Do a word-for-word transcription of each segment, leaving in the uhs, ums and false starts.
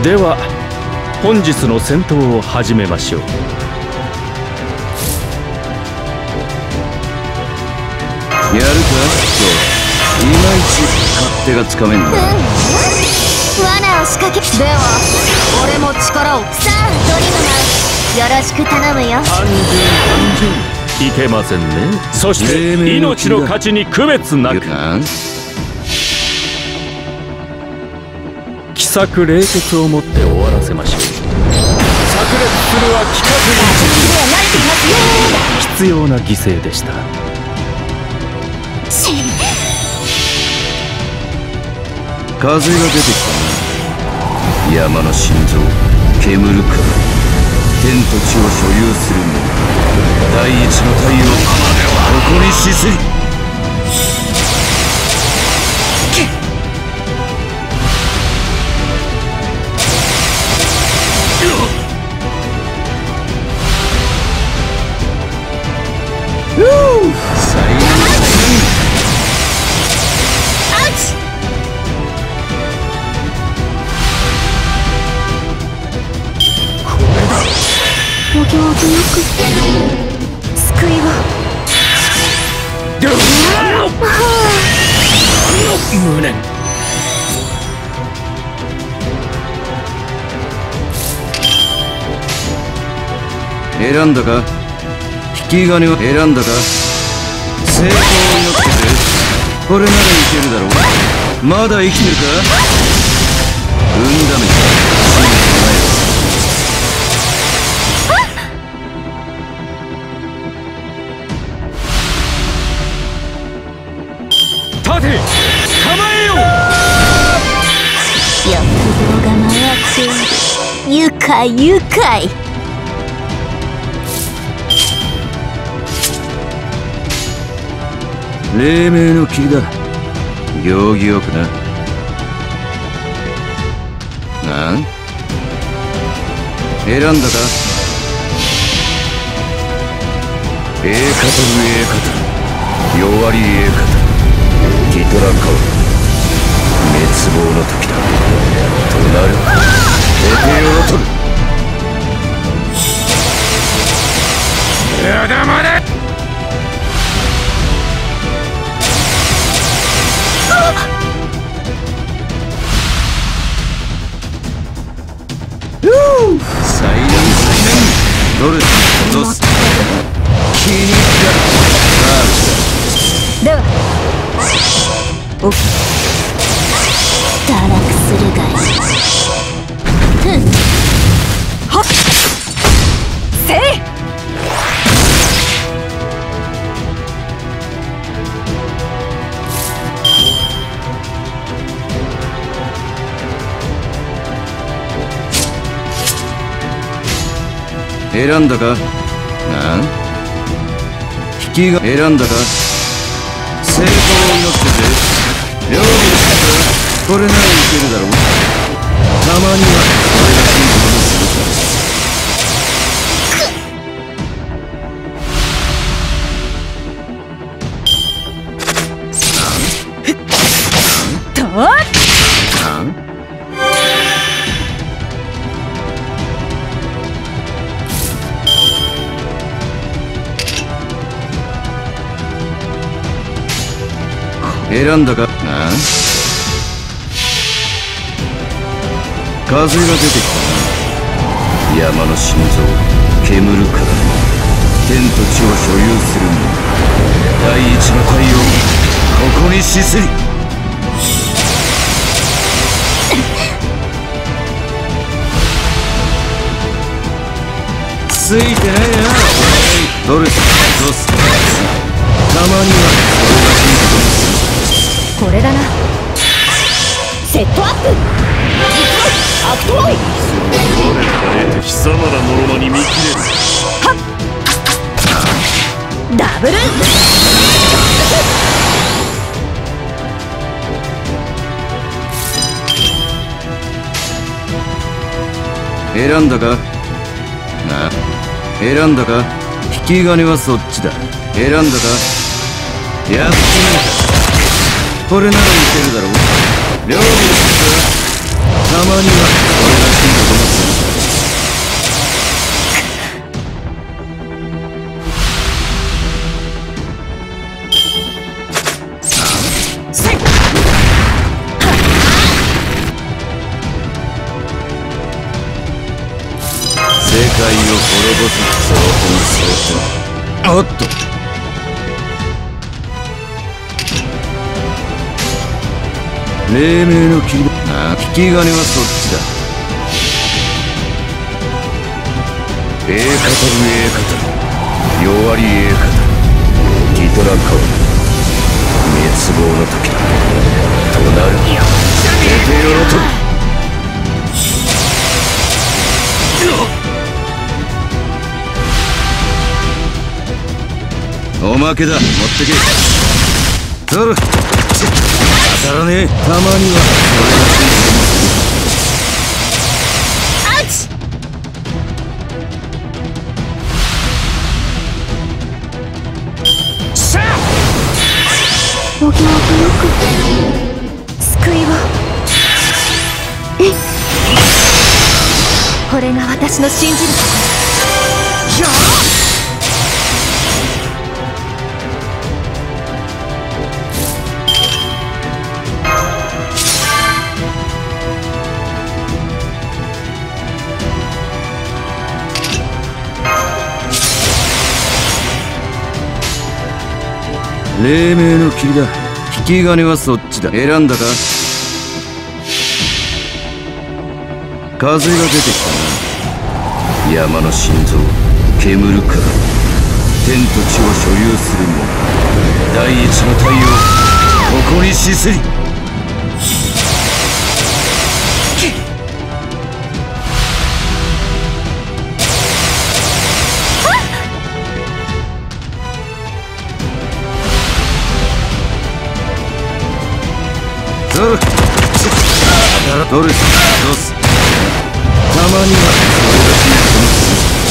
では本日の戦闘を始めましょう。 やるかいまいち勝手がつかめんな。うん、 罠を仕掛け。では俺も力を。さあドリムマン、よろしく頼むよ。 単純単純いけませんね。そして命の価値に区別なく奇策冷血をもって終わらせましょう。炸裂するは聞かずに必要な犠牲でした。 風が出てきたな。山の心臓煙るから天と地を所有する者、第一の太陽ここに死すり。 お行儀よく救いを。 無念。 選んだか引き金を選んだか。成功を祈ってくれ。これならいけるだろう。まだ生きてるか。運試し立て、構えよ。 欲望が回って愉快愉快。 黎明の霧だ。行儀よくな。なん選んだか。ええかとるええかとる弱りええかとるギトラカオ、滅亡の時だ。となる出てよろとる。やだまれ。最難最難ドルドス気に入った。 ではお堕落するがいい。ふんはっせい。 選んだか。なん引きが選んだか。成功を祈ってて料理したか。これならいけるだろう。たまには俺がいいことするとなん選んだか。なん風が出てきたな。山の心臓煙るから天と地を所有する者、第一の太陽ここに死すり。ついてないな。ドルスドスたまには俺がいいことにする。 これだな。セットアップアクトワイ。 我らが貴様らのろまに見切れる。 はっダブル選んだか。な選んだか。引き金はそっちだ。選んだか。やってみるか。これならいけるだろう。料理をするか。 たまには俺が死んで困ってる。世界を滅ぼす相当に相当。おっと、黎明の霧だ。ああ、引き金はそっちだ。ええ語るええ語る、弱りええ語る。ティトラカオ、滅亡の時だ。となるには出てよろと。おまけだ、持ってけ。取る。当たらねえ。たまには俺がついてます。さあ、 お行儀よく救いを。えっ、これが私の信じるところ。やあ、 黎明の霧だ。引き金はそっちだ。選んだか。風が出てきたな。山の心臓、煙るから天と地を所有する者、第一の太陽、誇りしすり。取る。取る。どうす。たまには俺が死ぬと思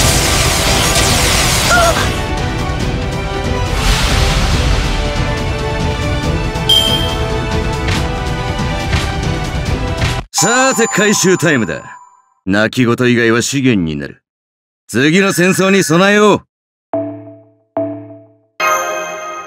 って。さて回収タイムだ。泣き言以外は資源になる。次の戦争に備えよう。